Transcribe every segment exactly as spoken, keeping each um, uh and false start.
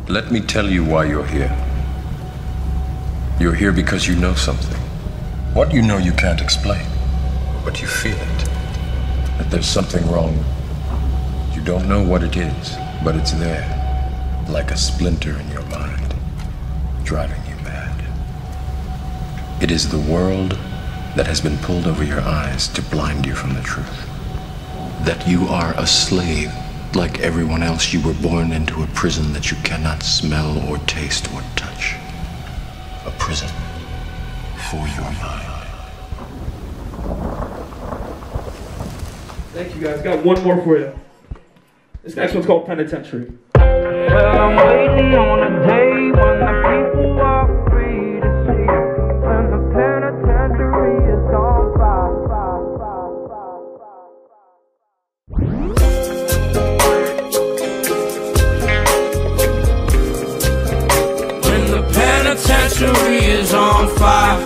Let me tell you why you're here. You're here because you know something. What you know you can't explain, but you feel it. That there's something wrong. You don't know what it is, but it's there, like a splinter in your mind, driving you mad. It is the world that has been pulled over your eyes to blind you from the truth. That you are a slave. Like everyone else, you were born into a prison that you cannot smell or taste or touch. A prison for your mind. Thank you guys. Got one more for you. This next one's called Penitentiary. Well, I'm waiting on a day when the people are free to see when the penitentiary is on fire. When the penitentiary is on fire.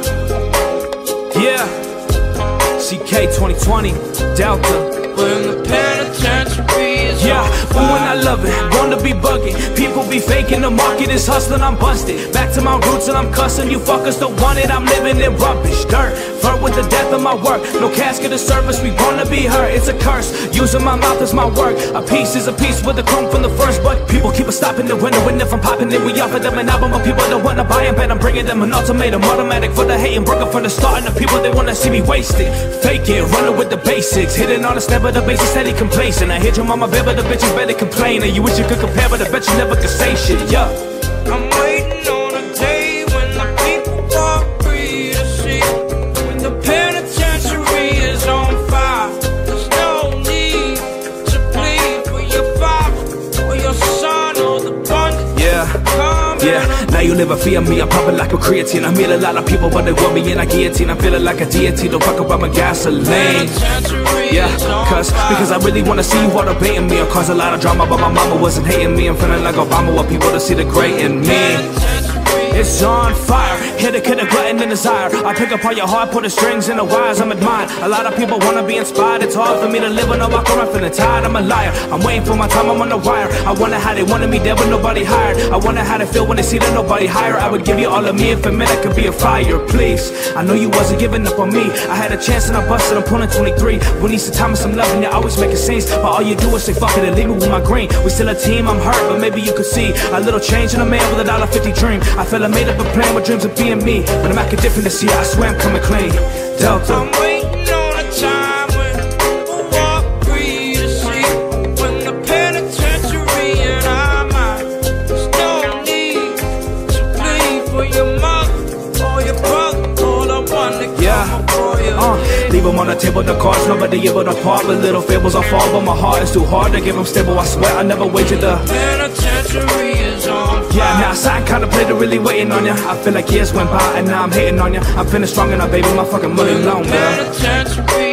Yeah. C K twenty twenty, Delta. When the penitentiary is Yeah, on but fire. when I love it, want to be bugging. People be faking, the market is hustling, I'm busted. Back to my roots and I'm cussing, you fuckers don't want it, I'm living in rubbish. Dirt, flirt with the death of my work. No casket of service, we wanna be hurt, it's a curse. Using my mouth as my work. A piece is a piece with the crumb from the first. But people keep us stopping the window, and if I'm popping it, we offer them an album. But people don't wanna buy it, bet I'm bringing them an ultimatum. Automatic for the hating, broken from the start. And the people, they wanna see me wasted. Fake it, running with the basics. Hitting on the step of the basis, steady complacent. I hit your mama bed, but the bitches better complain. And you wish you could compare, but I bet you never could say shit, yeah. I'm waiting on a day when the people are free to see when the penitentiary is on fire. There's no need to plead for your father or your son or the bond. Yeah, yeah, now you never fear me, I'm popping like a creatine. I meet a lot of people, but they want me in a guillotine. I'm feeling like a deity, don't fuck about my gasoline. Yeah, cause, because I really wanna see you all debating me. I caused a lot of drama, but my mama wasn't hating me. I'm feeling like Obama, want people to see the great in me. It's on fire, hit a kid, a glutton and desire. I pick up all your heart, put the strings in the wires, I'm admired. A lot of people wanna be inspired, it's hard for me to live when I walk around feeling tired, I'm a liar. I'm waiting for my time, I'm on the wire. I wonder how they wanted me dead but nobody hired. I wonder how they feel when they see that nobody higher. I would give you all of me if a minute could be a fire, please. I know you wasn't giving up on me. I had a chance and I busted, I'm pulling twenty-three. We need some time and some love and you're always making scenes. But all you do is say fuck it and leave me with my green. We still a team, I'm hurt, but maybe you could see a little change in a man with a dollar fifty dream. I feel I made up a plan with dreams of being me, but I'm acting different this year, I swear I'm coming clean. Delta. I'm waiting on a time when people are free to see when the penitentiary in our mind. There's no need to plead for your mother or your brother or the one that come before you. Uh, leave them on the table, the cards, nobody able to part. With little fables I fall, but my heart is too hard to give them stable. I swear I never waited the penitentiary is on fire. Yeah, now I contemplated really waiting on ya. I feel like years went by and now I'm hating on ya. I'm feeling strong and I baby my fucking money long, girl. Penitentiary